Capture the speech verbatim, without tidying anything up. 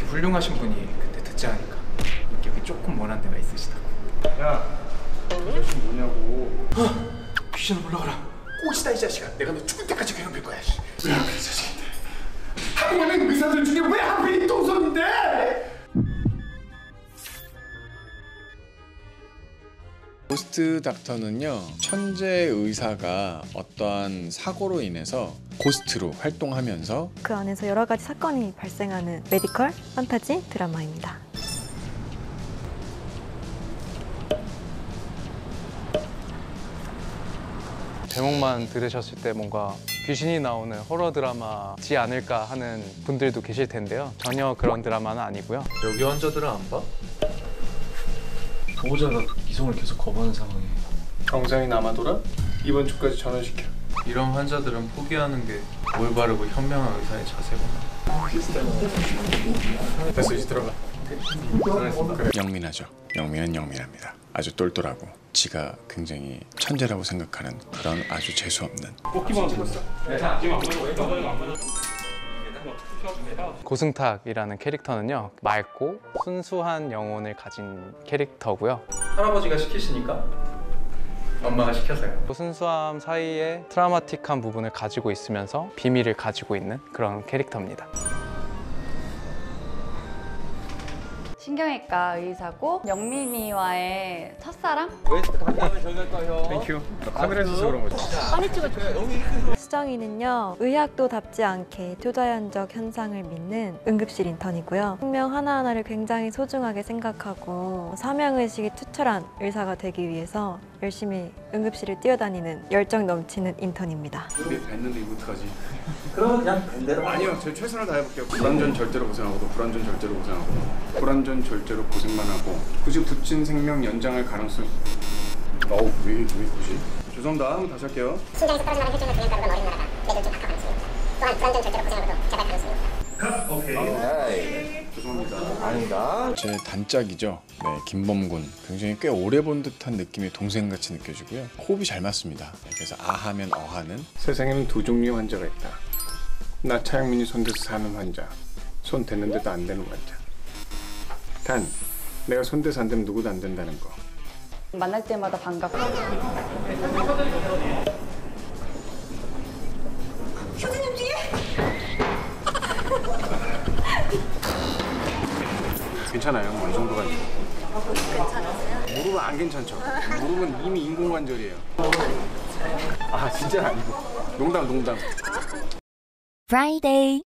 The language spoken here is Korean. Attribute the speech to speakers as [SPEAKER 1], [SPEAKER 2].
[SPEAKER 1] 훌륭하신 분이 그때 듣자 하니까 인격이 조금 원한 데가 있으시다고.
[SPEAKER 2] 야, 그 자식 뭐냐고.
[SPEAKER 1] 어? 귀신을 불러가라. 꼬시다 이 자식아. 내가 너 죽을 때까지 괴롭힐 거야.
[SPEAKER 2] 왜 하필 이 자식인데? 한국의 의사들 중에 왜 하필 이 동선인데?
[SPEAKER 3] 고스트 닥터는요, 천재 의사가 어떠한 사고로 인해서 고스트로 활동하면서
[SPEAKER 4] 그 안에서 여러 가지 사건이 발생하는 메디컬 판타지 드라마입니다.
[SPEAKER 5] 제목만 들으셨을 때 뭔가 귀신이 나오는 호러 드라마지 않을까 하는 분들도 계실 텐데요. 전혀 그런 드라마는 아니고요.
[SPEAKER 1] 여기 환자들은 안 봐? 보호자가 이송을 계속 거부하는 상황에
[SPEAKER 2] 정상이 남아돌아? 이번 주까지 전화시켜.
[SPEAKER 1] 이런 환자들은 포기하는 게 올바르고 현명한 의사의 자세구나.
[SPEAKER 2] 됐어, 이제 들어가.
[SPEAKER 3] 그래. 영민하죠. 영민은 영민합니다. 아주 똘똘하고 지가 굉장히 천재라고 생각하는 그런 아주 재수없는.
[SPEAKER 2] 뽑기만 찍었어.
[SPEAKER 5] 고승탁이라는 캐릭터는요, 맑고 순수한 영혼을 가진 캐릭터고요.
[SPEAKER 1] 할아버지가 시키시니까 엄마가 시켜서요.
[SPEAKER 5] 그 순수함 사이에 트라우마틱한 부분을 가지고 있으면서 비밀을 가지고 있는 그런 캐릭터입니다.
[SPEAKER 6] 신경외과 의사고 영민이와의 첫사랑?
[SPEAKER 2] 땡큐. 카메라에서 있어서 그런 거지.
[SPEAKER 6] 빨리 찍어줘.
[SPEAKER 4] 수정이는요, 의학도답지 않게 초자연적 현상을 믿는 응급실 인턴이고요. 생명 하나하나를 굉장히 소중하게 생각하고 사명의식이 투철한 의사가 되기 위해서 열심히 응급실을 뛰어다니는 열정 넘치는 인턴입니다.
[SPEAKER 2] 우리 뵀는데 이거 어떡하지?
[SPEAKER 1] 그러면 그냥 밴대로.
[SPEAKER 2] 아니요, 저 최선을 다해볼게요. 불안전 절대로 고생하고도 불안전 절대로 고생하고 불안전 절대로 고생만 하고 굳이 붙인 생명 연장할 가능성. 어우, 왜, 왜 굳이? 죄송합니다. 한번 다시 할게요.
[SPEAKER 7] 심장에서 떨어져 나가는 혈전을 분양가루가 어린 나라다. 매일 좀 박하고 있습니다. 또한 불안전 절대로 고생하고도 제발 가능성입니다.
[SPEAKER 2] 오케이. 죄송합니다. 아닙니다.
[SPEAKER 3] 제 단짝이죠. 네, 김범군. 굉장히 꽤 오래 본 듯한 느낌의 동생같이 느껴지고요. 호흡이 잘 맞습니다. 네, 그래서 아하면 어하는.
[SPEAKER 2] 세상에는 두 종류의 환자가 있다. 나 차영민이 손대서 사는 환자, 손 댔는데도 안 되는 환자. 단, 내가 손대서 안 되면 누구도 안 된다는 거.
[SPEAKER 6] 만날 때마다 반갑고.
[SPEAKER 2] 괜찮아요. 어느 정도가 있고. 괜찮았어요? 무릎은 안 괜찮죠. 무릎은 이미 인공관절이에요. 아, 진짜 아니고. 농담, 농담.
[SPEAKER 8] Friday.